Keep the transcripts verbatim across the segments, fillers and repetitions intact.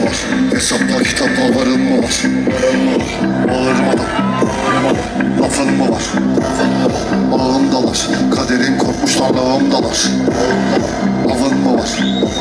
mı var? Hesapla kitapla varım mı var? Bağırma da lafın mı var? Ağımdalar, kaderin korkmuşlar lağımdalar. Avın mı var?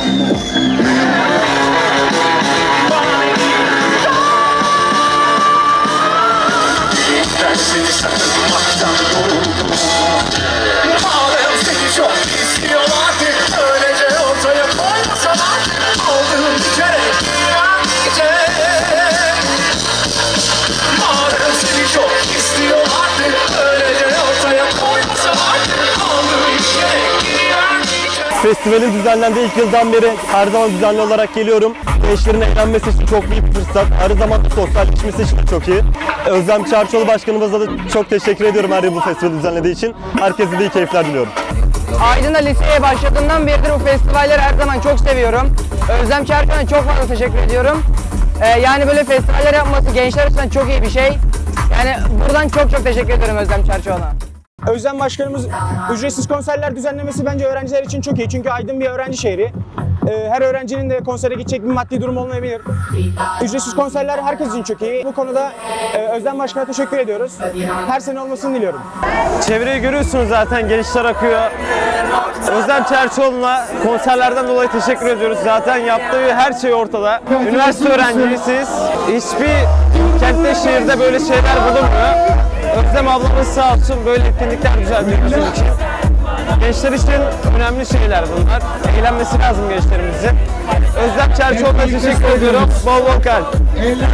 Seni sakınmaktan yoruldum. Madem seni çok istiyorlardı, öylece ortaya koymasalar, aldığım bir kere güvenmeyecek. Madem seni çok istiyorlardı, öylece ortaya koymasalar, aldığım bir kere güvenmeyecek. Festivalin düzenlendiği ilk yıldan beri her zaman düzenli olarak geliyorum. Gençlerin eğlenmesi için çok büyük bir fırsat. Aynı zamanda sosyalleşmesi için de çok iyi. Özlem Çarşıoğlu Başkanımıza da çok teşekkür ediyorum her yıl bu festivali düzenlediği için. Herkese de iyi keyifler diliyorum. Aydın'da liseye başladığımdan beridir bu festivalleri her zaman çok seviyorum. Özlem Çarşıoğlu'na çok fazla teşekkür ediyorum. Ee, yani böyle festivaller yapması gençler açısından çok iyi bir şey. Yani buradan çok çok teşekkür ediyorum Özlem Çarşıoğlu'na. Özlem Başkanımız ücretsiz konserler düzenlemesi bence öğrenciler için çok iyi. Çünkü Aydın bir öğrenci şehri. Ee, her öğrencinin de konsere gidecek bir maddi durum olmayabilir. Ücretsiz konserler herkes için çok iyi. Bu konuda e, Özlem Başkan'a teşekkür ediyoruz. Her sene olmasını diliyorum. Çevreyi görüyorsunuz zaten, gençler akıyor. Özlem Çarşıoğlu'na konserlerden dolayı teşekkür ediyoruz. Zaten yaptığı her şey ortada. Üniversite öğrencisiniz. Hiçbir kentte, şehirde böyle şeyler bulunmuyor. Özlem ablamız sağ olsun böyle etkinlikler düzenliyor bizim için. Gençler için önemli şeyler bunlar. Eğlenmesi lazım gençlerimizin. Özlem Çarşıoğlu'na teşekkür ediyorum. Bol bol kalp.